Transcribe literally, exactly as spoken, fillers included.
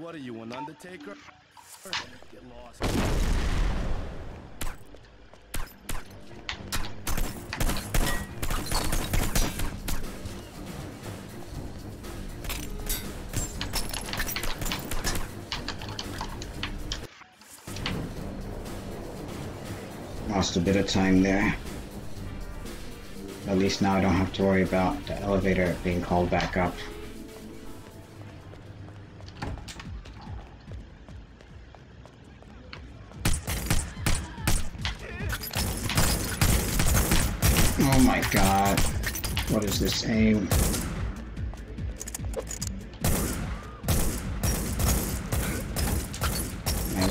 What are you, an undertaker? Get lost. Lost a bit of time there. At least now I don't have to worry about the elevator being called back up. Oh my god. What is this aim?